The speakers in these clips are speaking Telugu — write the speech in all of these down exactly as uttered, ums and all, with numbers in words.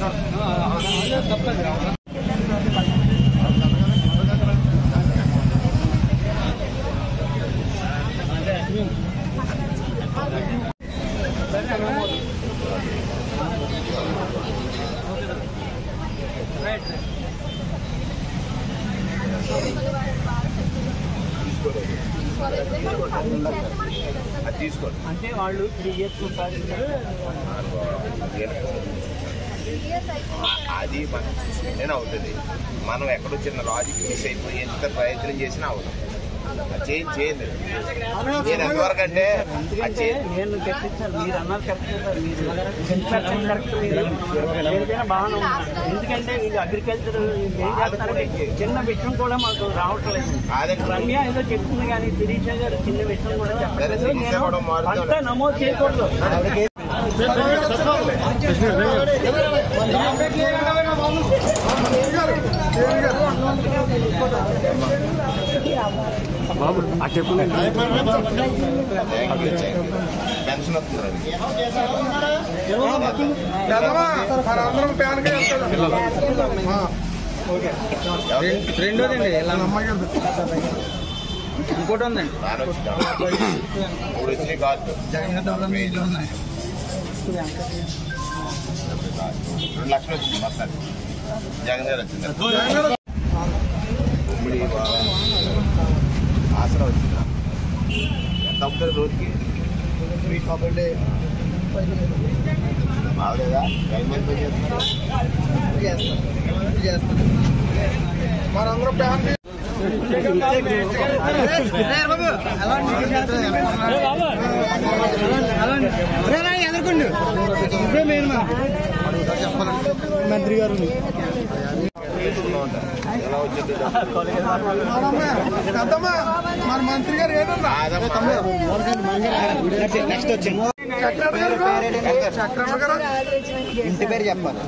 తీసుకోండి అంటే వాళ్ళు త్రీ ఇయర్స్ అది మనం చూసుకుంటేనే అవుతుంది. మనం ఎక్కడో చిన్న లాజిక్ మిస్ అయిపోయి ఎంత ప్రయత్నం చేసినా అవుతుంది. చేంజ్ చేయండి. నేను ఎంతవరకు అంటే నేను తెప్పించాను. మీరు అన్నారు కరెక్ట్, ఏదైనా బాగానే ఉంది. ఎందుకంటే వీళ్ళు అగ్రికల్చర్ ఏం చేస్తారంటే చిన్న విషయం కూడా మాకు రావట్లేదు. రమ్య ఏదో చెప్తుంది కానీ శిరీష గారు చిన్న విషయం కూడా చెప్పలేదు. నేను అంతా నమోదు చేయకూడదు. బాబు ఆ చెప్పండి. పెన్షన్ వస్తుంది. రెండోదండి ఇంకోటి ఉందండి. మూడు వచ్చినాయి కాదు, రెండు లక్షలు వచ్చింది మొత్తం. జగన్ గారు వచ్చింది. ఉమ్మడి ఆసరా వచ్చిందా? ఎంత అవుతుంది రోజుకి? బాగలేదా? గవర్నమెంట్ పని చేస్తున్నారు. మనందరూ ఫ్యామిలీ ఎదుర్కొండు మంత్రి గారు మన మంత్రి గారు ఏదన్నా నెక్స్ట్ వచ్చింది. ఇంటి పేరు చెప్పాలి.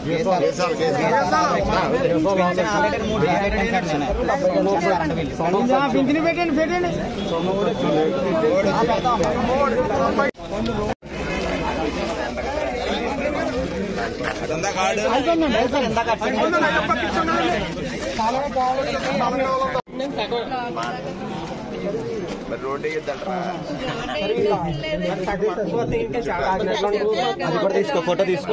పింఛని పెట్టండి పెట్టండి. మరి రోడ్డు వేయొద్దంటారా? తీసుకో ఫోటో తీసుకో.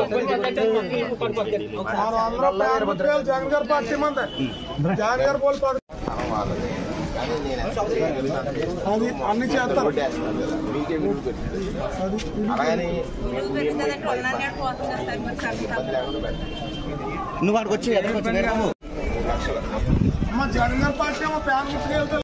జగన్ గారు పార్టీ మంది జగన్ గారు పోల్ అది అన్ని చేస్తారు. నువ్వు వాడికి వచ్చి జగన్ గారు పార్టీ ఏమో ఫ్యాన్